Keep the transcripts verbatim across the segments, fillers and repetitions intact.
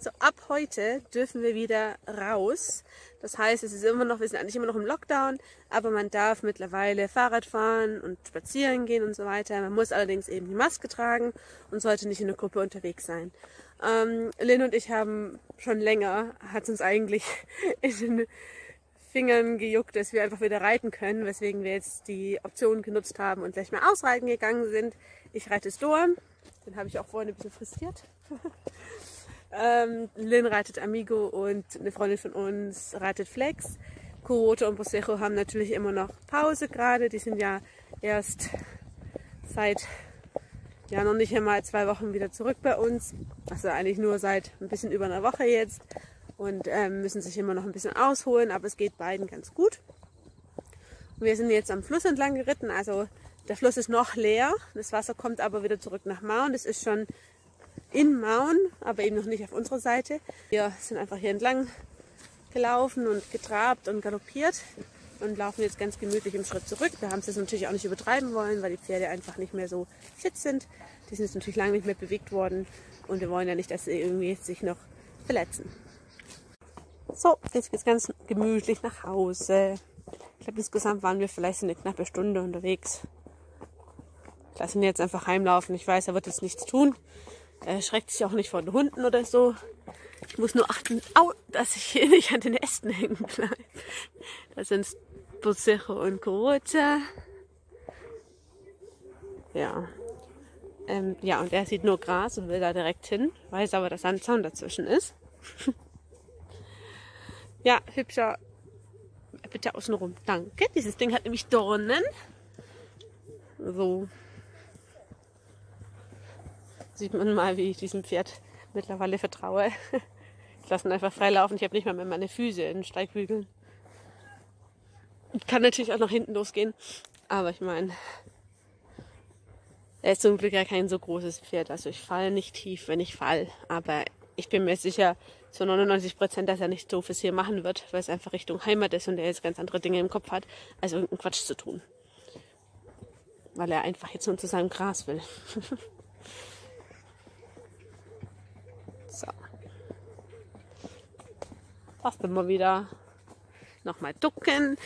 So, ab heute dürfen wir wieder raus. Das heißt, es ist immer noch, wir sind eigentlich immer noch im Lockdown, aber man darf mittlerweile Fahrrad fahren und spazieren gehen und so weiter. Man muss allerdings eben die Maske tragen und sollte nicht in einer Gruppe unterwegs sein. Ähm, Lynn und ich haben schon länger, hat es uns eigentlich in den Fingern gejuckt, dass wir einfach wieder reiten können, weswegen wir jetzt die Option genutzt haben und gleich mal ausreiten gegangen sind. Ich reite Storm, den habe ich auch vorhin ein bisschen frisiert. ähm, Lynn reitet Amigo und eine Freundin von uns reitet Flex. Kurote und Prosecco haben natürlich immer noch Pause gerade, die sind ja erst seit ja noch nicht einmal zwei Wochen wieder zurück bei uns, also eigentlich nur seit ein bisschen über einer Woche jetzt. Und ähm, müssen sich immer noch ein bisschen ausholen, aber es geht beiden ganz gut. Wir sind jetzt am Fluss entlang geritten, also der Fluss ist noch leer, das Wasser kommt aber wieder zurück nach Maun. Das ist schon in Maun, aber eben noch nicht auf unserer Seite. Wir sind einfach hier entlang gelaufen und getrabt und galoppiert und laufen jetzt ganz gemütlich im Schritt zurück. Wir haben es jetzt natürlich auch nicht übertreiben wollen, weil die Pferde einfach nicht mehr so fit sind. Die sind jetzt natürlich lange nicht mehr bewegt worden und wir wollen ja nicht, dass sie irgendwie sich noch verletzen. So, jetzt geht es ganz gemütlich nach Hause. Ich glaube, insgesamt waren wir vielleicht so eine knappe Stunde unterwegs. Ich lasse ihn jetzt einfach heimlaufen. Ich weiß, er wird jetzt nichts tun. Er schreckt sich auch nicht vor den Hunden oder so. Ich muss nur achten, au, dass ich hier nicht an den Ästen hängen bleibe. Da sind Prosecco und Kurote. Ja. Ähm, ja, und er sieht nur Gras und will da direkt hin. Weiß aber, dass ein Zaun dazwischen ist. Ja, hübscher. Bitte außenrum. Danke. Dieses Ding hat nämlich Dornen. So. Sieht man mal, wie ich diesem Pferd mittlerweile vertraue. Ich lasse ihn einfach frei laufen. Ich habe nicht mal mehr meine Füße in den Steigbügeln. Ich kann natürlich auch nach hinten losgehen. Aber ich meine, er ist zum Glück ja kein so großes Pferd. Also ich falle nicht tief, wenn ich falle. Aber ich bin mir sicher, zu neunundneunzig Prozent, dass er nichts Doofes hier machen wird, weil es einfach Richtung Heimat ist und er jetzt ganz andere Dinge im Kopf hat, als irgendeinen Quatsch zu tun. Weil er einfach jetzt nur zu seinem Gras will. So. Passt immer wieder. Nochmal ducken.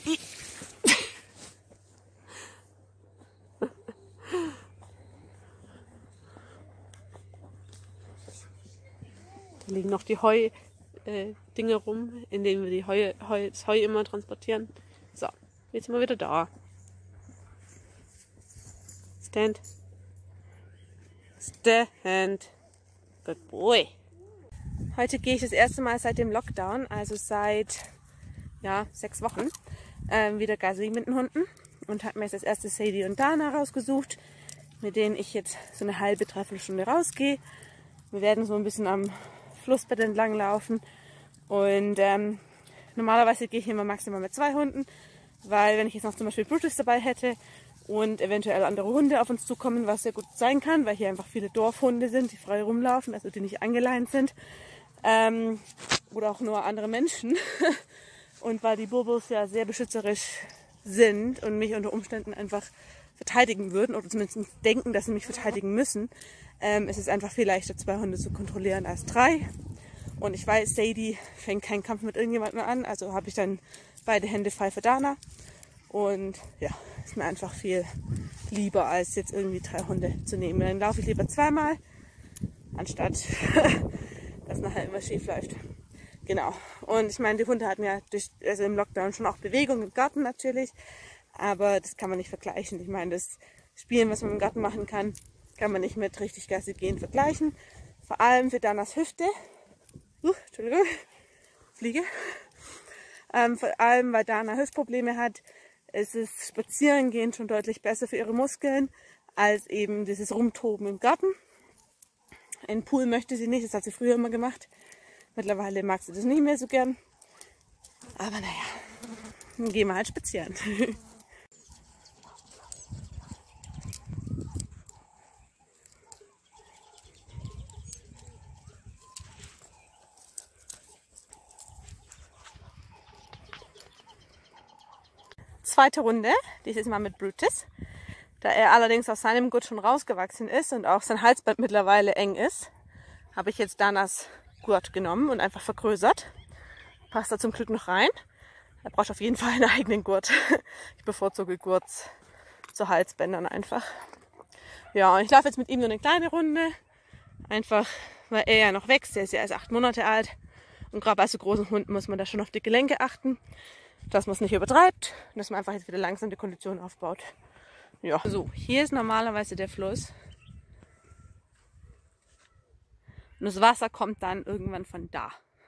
Da liegen noch die Heu-Dinge äh, rum, in denen wir die Heu, Heu, das Heu immer transportieren. So, jetzt sind wir wieder da. Stand. Stand. Good boy. Heute gehe ich das erste Mal seit dem Lockdown, also seit ja, sechs Wochen, ähm, wieder Gassi mit den Hunden und habe mir jetzt das erste Sadie und Dana rausgesucht, mit denen ich jetzt so eine halbe, dreiviertel Stunde rausgehe. Wir werden so ein bisschen am Flussbett entlang laufen und ähm, normalerweise gehe ich immer maximal mit zwei Hunden, weil wenn ich jetzt noch zum Beispiel Brutus dabei hätte und eventuell andere Hunde auf uns zukommen, was sehr gut sein kann, weil hier einfach viele Dorfhunde sind, die frei rumlaufen, also die nicht angeleint sind, ähm, oder auch nur andere Menschen und weil die Burbos ja sehr beschützerisch sind und mich unter Umständen einfach verteidigen würden oder zumindest denken, dass sie mich verteidigen müssen, ähm, es ist einfach viel leichter, zwei Hunde zu kontrollieren als drei. Und ich weiß, Sadie fängt keinen Kampf mit irgendjemandem an, also habe ich dann beide Hände frei für Dana. Und ja, ist mir einfach viel lieber, als jetzt irgendwie drei Hunde zu nehmen. Dann laufe ich lieber zweimal, anstatt dass nachher immer schief läuft. Genau. Und ich meine, die Hunde hatten ja durch, also im Lockdown schon auch Bewegung im Garten natürlich. Aber das kann man nicht vergleichen. Ich meine, das Spielen, was man im Garten machen kann, kann man nicht mit richtig Gassi gehen vergleichen. Vor allem für Danas Hüfte. Uh, Entschuldigung. Fliege. Ähm, vor allem, weil Dana Hüftprobleme hat, ist es Spazierengehen schon deutlich besser für ihre Muskeln, als eben dieses Rumtoben im Garten. Einen Pool möchte sie nicht, das hat sie früher immer gemacht. Mittlerweile mag sie das nicht mehr so gern. Aber naja, dann gehen wir halt spazieren. Zweite Runde, dieses Mal mit Brutus. Da er allerdings aus seinem Gurt schon rausgewachsen ist und auch sein Halsband mittlerweile eng ist, habe ich jetzt Danas Gurt genommen und einfach vergrößert. Passt da zum Glück noch rein. Er braucht auf jeden Fall einen eigenen Gurt. Ich bevorzuge Gurts zu Halsbändern einfach. Ja, und ich laufe jetzt mit ihm nur eine kleine Runde. Einfach, weil er ja noch wächst. Er ist ja erst acht Monate alt. Und gerade bei so großen Hunden muss man da schon auf die Gelenke achten, dass man es nicht übertreibt und dass man einfach jetzt wieder langsam die Kondition aufbaut. Ja, so, hier ist normalerweise der Fluss. Und das Wasser kommt dann irgendwann von da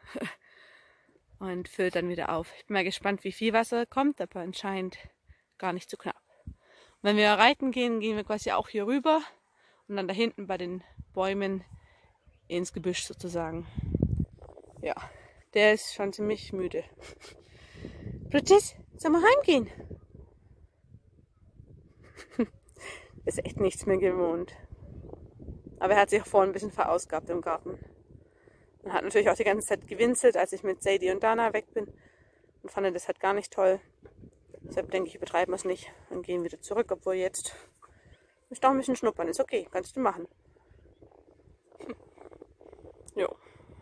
und füllt dann wieder auf. Ich bin mal gespannt, wie viel Wasser kommt, aber anscheinend gar nicht zu knapp. Und wenn wir reiten gehen, gehen wir quasi auch hier rüber und dann da hinten bei den Bäumen ins Gebüsch sozusagen. Ja, der ist schon ziemlich müde. Brutus, sollen wir heimgehen? Ist echt nichts mehr gewohnt. Aber er hat sich auch vorhin ein bisschen verausgabt im Garten. Und hat natürlich auch die ganze Zeit gewinselt, als ich mit Sadie und Dana weg bin. Und fand das halt gar nicht toll. Deshalb denke ich, übertreiben wir es nicht. Dann gehen wir wieder zurück, obwohl jetzt ist doch ein bisschen schnuppern. Ist okay, kannst du machen. Hm. Jo.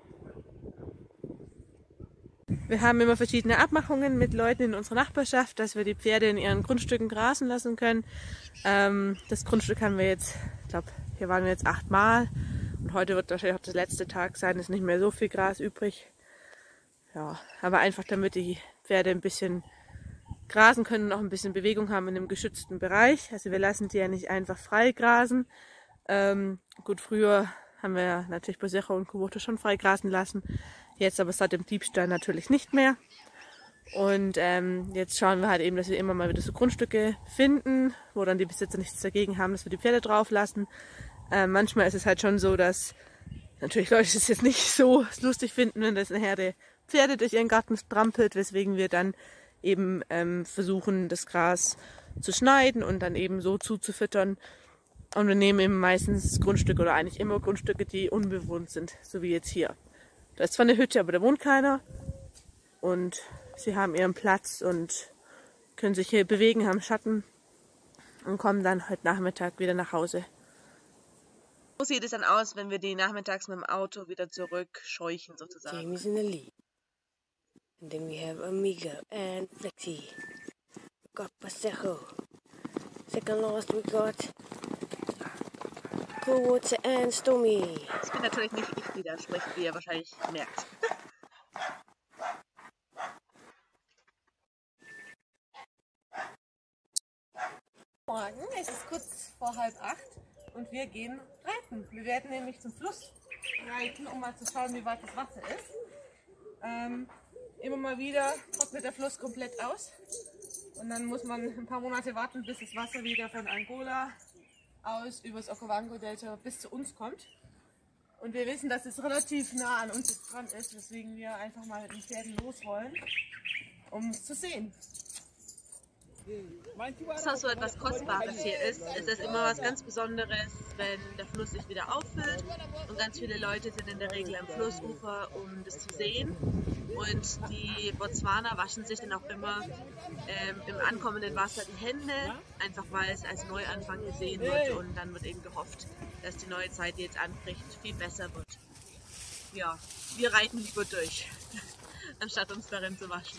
Wir haben immer verschiedene Abmachungen mit Leuten in unserer Nachbarschaft, dass wir die Pferde in ihren Grundstücken grasen lassen können. Ähm, das Grundstück haben wir jetzt, ich glaube, hier waren wir jetzt achtmal. Und heute wird wahrscheinlich auch der letzte Tag sein, es ist nicht mehr so viel Gras übrig. Ja, aber einfach damit die Pferde ein bisschen grasen können und auch ein bisschen Bewegung haben in einem geschützten Bereich. Also wir lassen die ja nicht einfach frei grasen. Ähm, gut, früher haben wir ja natürlich Bosecho und Quote schon frei grasen lassen. Jetzt aber seit dem Diebstahl natürlich nicht mehr. Und ähm, jetzt schauen wir halt eben, dass wir immer mal wieder so Grundstücke finden, wo dann die Besitzer nichts dagegen haben, dass wir die Pferde drauf lassen. Ähm, manchmal ist es halt schon so, dass natürlich Leute es jetzt nicht so lustig finden, wenn das eine Herde Pferde durch ihren Garten strampelt, weswegen wir dann eben ähm, versuchen, das Gras zu schneiden und dann eben so zuzufüttern. Und wir nehmen eben meistens Grundstücke oder eigentlich immer Grundstücke, die unbewohnt sind, so wie jetzt hier. Da ist zwar eine Hütte, aber da wohnt keiner. Und sie haben ihren Platz und können sich hier bewegen, haben Schatten und kommen dann heute Nachmittag wieder nach Hause. So sieht es dann aus, wenn wir die nachmittags mit dem Auto wieder zurückscheuchen sozusagen. Jamie's in the lead. And then we have Amigo and Flexi. We got Pasejo. Second last we got Coolwater and Stormy. Das bin natürlich nicht ich, die da spricht, wie ihr wahrscheinlich merkt. Morgen, es ist kurz vor halb acht und wir gehen reiten. Wir werden nämlich zum Fluss reiten, um mal zu schauen, wie weit das Wasser ist. Ähm, immer mal wieder trocknet der Fluss komplett aus und dann muss man ein paar Monate warten, bis das Wasser wieder von Angola aus über das Okavango-Delta bis zu uns kommt. Und wir wissen, dass es relativ nah an uns jetzt dran ist, weswegen wir einfach mal mit den Pferden los wollen, um es zu sehen. Was auch so etwas Kostbares hier ist, es ist immer was ganz Besonderes, wenn der Fluss sich wieder auffüllt und ganz viele Leute sind in der Regel am Flussufer, um das zu sehen. Und die Botswaner waschen sich dann auch immer ähm, im ankommenden Wasser die Hände, einfach weil es als Neuanfang gesehen wird und dann wird eben gehofft, dass die neue Zeit, die jetzt anbricht, viel besser wird. Ja, wir reiten lieber durch, anstatt uns darin zu waschen.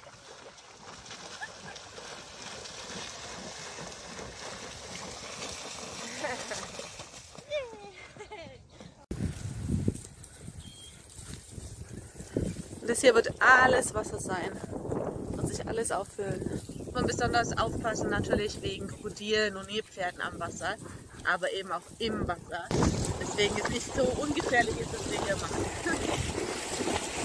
Das hier wird alles Wasser sein. Wird sich alles auffüllen. Und besonders aufpassen natürlich wegen Krokodilen und Nilpferden am Wasser, aber eben auch im Wasser. Deswegen ist es nicht so ungefährlich, ist, was wir hier machen.